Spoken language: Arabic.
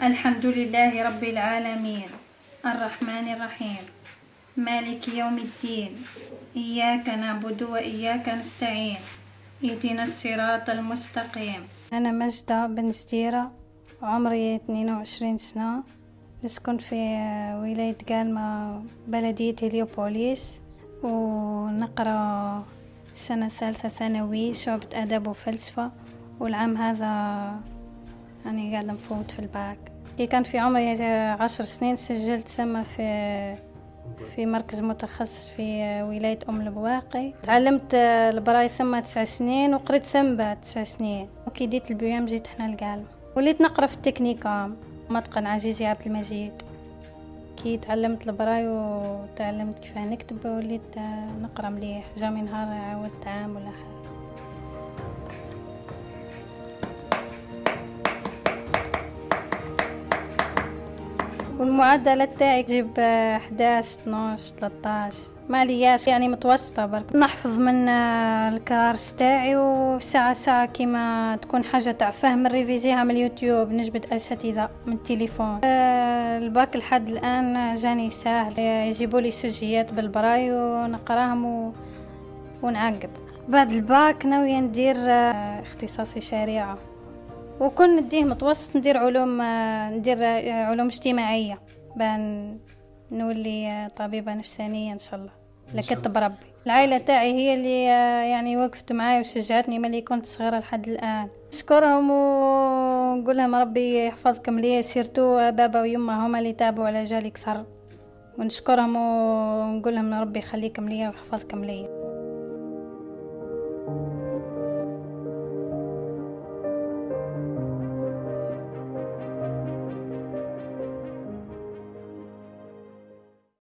الحمد لله رب العالمين، الرحمن الرحيم، مالك يوم الدين، إياك نعبد وإياك نستعين، اهدنا الصراط المستقيم. أنا مجدة بن ستيرة، عمري 22 سنة، نسكن في ولاية قالمة بلدية هليوبوليس، ونقرأ السنة الثالثة ثانوي شعبة أدب وفلسفة، والعام هذا يعني قاعدة نفوت في الباك. كي كان في عمري 10 سنين سجلت سما في مركز متخصص في ولاية أم البواقي. تعلمت البراي ثم 9 سنين، وقريت ثم بعد 9 سنين، وكي ديت البيام جيت هنا لقالم، وليت نقرا في التكنيكا متقن عزيزي عبد المجيد. كي تعلمت البراي وتعلمت كيف نكتب، وليت نقرا مليح. جامي نهار عاودت عام ولا حاجه. والمعدلات تاعي تجيب 11 12 13، ما لياش يعني متوسطه برك. نحفظ من الكرارس تاعي، وساعه ساعه كيما تكون حاجه تاع فهم الريفيزيها من اليوتيوب، نجبد اساتذه من التليفون. الباك لحد الان جاني ساهل، يجيبوا لي سجيات بالبراي ونقراهم ونعقب. بعد الباك ناويه ندير اختصاصي شريعه، وكن نديه متوسط ندير علوم اجتماعيه، بان نولي طبيبه نفسانيه ان شاء الله لكتب ربي. العائله تاعي هي اللي يعني وقفت معايا وشجعتني ملي كنت صغيره لحد الان. نشكرهم ونقول لهم ربي يحفظكم لي، سيرتو بابا ويما هما اللي تابعوا على جالي كثر، ونشكرهم ونقول لهم ربي يخليكم لي ويحفظكم لي.